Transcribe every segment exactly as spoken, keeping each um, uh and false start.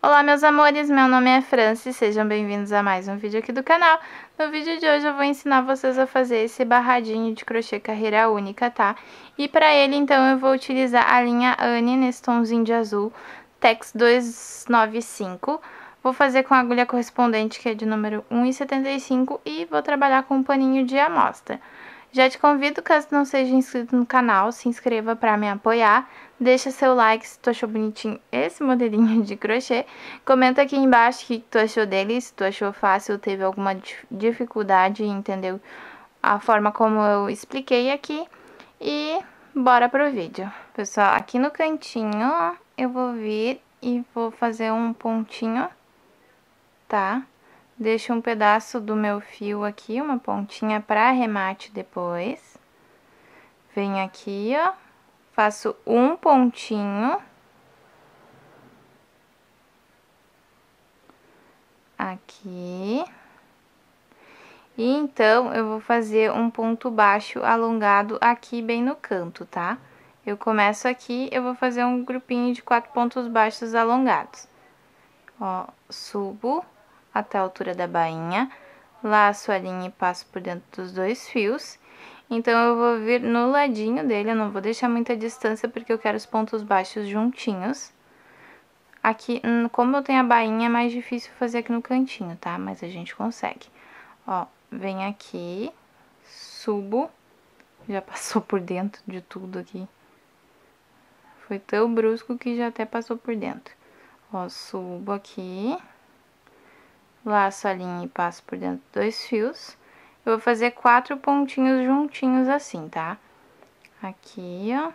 Olá, meus amores, meu nome é Francis, sejam bem-vindos a mais um vídeo aqui do canal. No vídeo de hoje eu vou ensinar vocês a fazer esse barradinho de crochê carreira única, tá? E para ele, então, eu vou utilizar a linha Anne nesse tomzinho de azul, Tex duzentos e noventa e cinco. Vou fazer com a agulha correspondente, que é de número um e setenta e cinco, e vou trabalhar com um paninho de amostra. Já te convido, caso não seja inscrito no canal, se inscreva para me apoiar. Deixa seu like se tu achou bonitinho esse modelinho de crochê. Comenta aqui embaixo o que tu achou dele, se tu achou fácil, teve alguma dificuldade, entendeu? A forma como eu expliquei aqui. E bora pro vídeo. Pessoal, aqui no cantinho, ó, eu vou vir e vou fazer um pontinho, tá? Deixo um pedaço do meu fio aqui, uma pontinha para arremate depois. Venho aqui, ó, faço um pontinho. Aqui. E então, eu vou fazer um ponto baixo alongado aqui bem no canto, tá? Eu começo aqui, eu vou fazer um grupinho de quatro pontos baixos alongados. Ó, subo até a altura da bainha, laço a linha e passo por dentro dos dois fios. Então, eu vou vir no ladinho dele, eu não vou deixar muita distância porque eu quero os pontos baixos juntinhos. Aqui, como eu tenho a bainha, é mais difícil fazer aqui no cantinho, tá? Mas a gente consegue. Ó, vem aqui, subo, já passou por dentro de tudo aqui. Foi tão brusco que já até passou por dentro. Ó, subo aqui, laço a linha e passo por dentro dois fios. Eu vou fazer quatro pontinhos juntinhos assim, tá? Aqui, ó,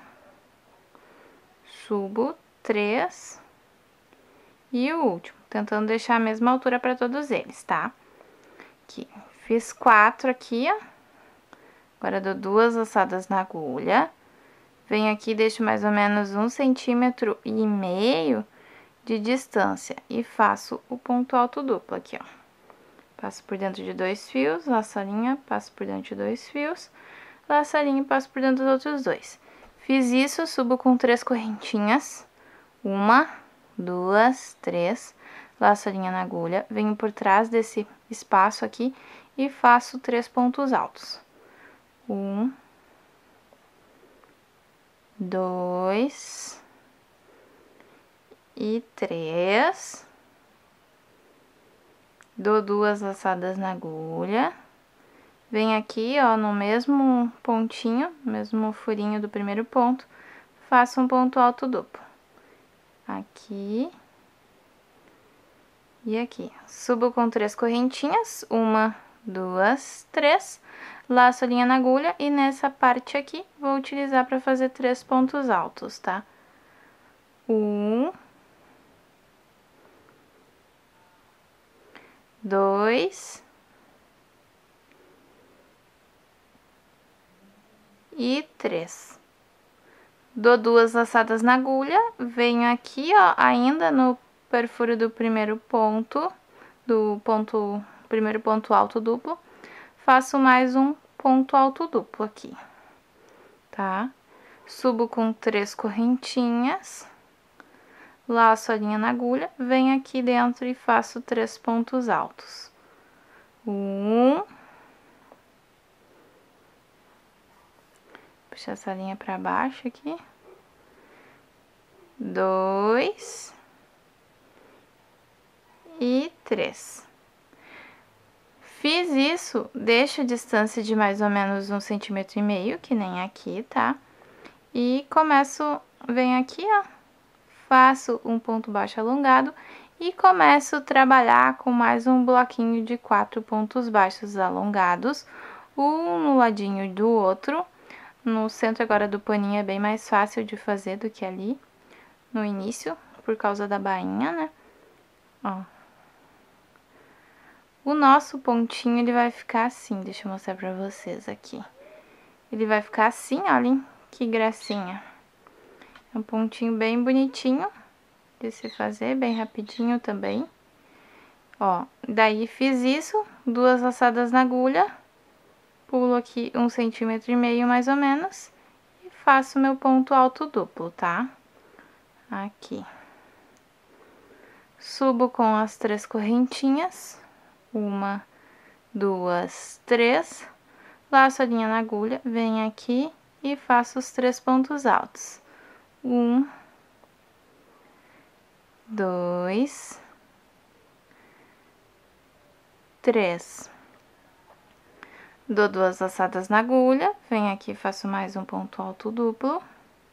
subo três e o último, tentando deixar a mesma altura para todos eles, tá? Aqui, fiz quatro aqui, ó. Agora, dou duas laçadas na agulha. Venho aqui, deixo mais ou menos um centímetro e meio de distância. E faço o ponto alto duplo aqui, ó. Passo por dentro de dois fios, laço a linha, passo por dentro de dois fios, laço a linha e passo por dentro dos outros dois. Fiz isso, subo com três correntinhas. Uma, duas, três. Laço a linha na agulha, venho por trás desse espaço aqui e faço três pontos altos. Um, dois e três. Dou duas laçadas na agulha. Venho aqui, ó, no mesmo pontinho, mesmo furinho do primeiro ponto, faço um ponto alto duplo. Aqui. E aqui, subo com três correntinhas, uma, duas, três, laço a linha na agulha e nessa parte aqui vou utilizar para fazer três pontos altos, tá? Um, dois e três. Dou duas laçadas na agulha, venho aqui, ó, ainda no perfuro do primeiro ponto, do ponto, primeiro ponto alto duplo, faço mais um ponto alto duplo aqui, tá? Subo com três correntinhas, laço a linha na agulha, venho aqui dentro e faço três pontos altos. Um, puxar essa linha pra baixo aqui. Dois e três. Fiz isso, deixo a distância de mais ou menos um centímetro e meio, que nem aqui, tá? E começo, venho aqui, ó, faço um ponto baixo alongado e começo a trabalhar com mais um bloquinho de quatro pontos baixos alongados, um no ladinho do outro. No centro agora do paninho é bem mais fácil de fazer do que ali no início, por causa da bainha, né? Ó. O nosso pontinho, ele vai ficar assim, deixa eu mostrar pra vocês aqui. Ele vai ficar assim, olhem, que gracinha. É um pontinho bem bonitinho de se fazer, bem rapidinho também. Ó, daí fiz isso, duas laçadas na agulha, pulo aqui um centímetro e meio mais ou menos, e faço meu ponto alto duplo, tá? Aqui. subo com as três correntinhas, uma, duas, três, laço a linha na agulha, venho aqui e faço os três pontos altos. Um, dois, três. Dou duas laçadas na agulha, venho aqui e faço mais um ponto alto duplo.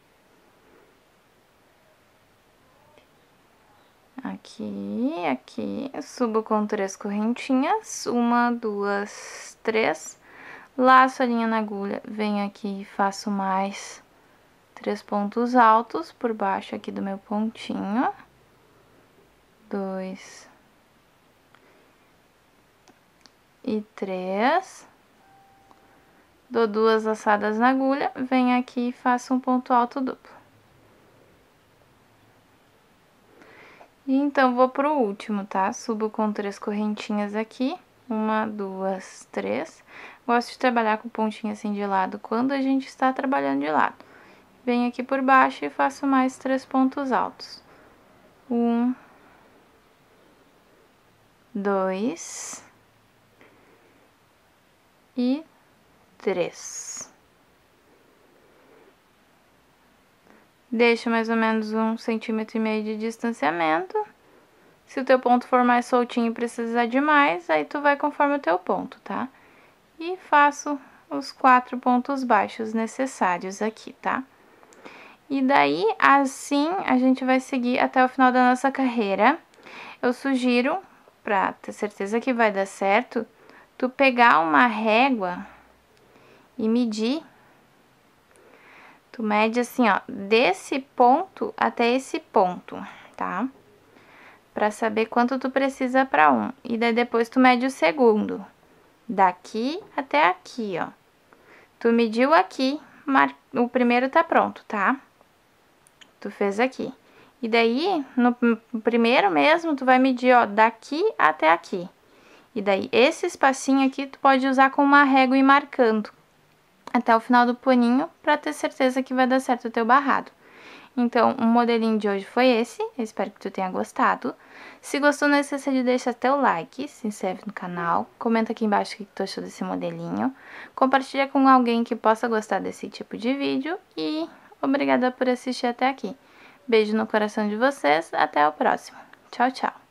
Aqui, aqui, subo com três correntinhas, uma, duas, três, laço a linha na agulha, venho aqui e faço mais três pontos altos por baixo aqui do meu pontinho. Dois e três. Dou duas laçadas na agulha, venho aqui e faço um ponto alto duplo. E então, vou pro último, tá? Subo com três correntinhas aqui, uma, duas, três. Gosto de trabalhar com pontinho assim de lado quando a gente está trabalhando de lado. Venho aqui por baixo e faço mais três pontos altos. Um, dois e três. Deixa mais ou menos um centímetro e meio de distanciamento. Se o teu ponto for mais soltinho e precisar de mais, aí tu vai conforme o teu ponto, tá? E faço os quatro pontos baixos necessários aqui, tá? E daí, assim, a gente vai seguir até o final da nossa carreira. Eu sugiro, pra ter certeza que vai dar certo, tu pegar uma régua e medir. Tu mede assim, ó, desse ponto até esse ponto, tá? Pra saber quanto tu precisa pra um. E daí depois tu mede o segundo. Daqui até aqui, ó. Tu mediu aqui, mar... o primeiro tá pronto, tá? Tu fez aqui. E daí, no primeiro mesmo, tu vai medir, ó, daqui até aqui. E daí, esse espacinho aqui, tu pode usar com uma régua e ir marcando até o final do paninho, pra ter certeza que vai dar certo o teu barrado. Então, o modelinho de hoje foi esse, eu espero que tu tenha gostado. Se gostou, não esqueça de deixar teu like, se inscreve no canal, comenta aqui embaixo o que tu achou desse modelinho, compartilha com alguém que possa gostar desse tipo de vídeo e obrigada por assistir até aqui. Beijo no coração de vocês, até o próximo. Tchau, tchau!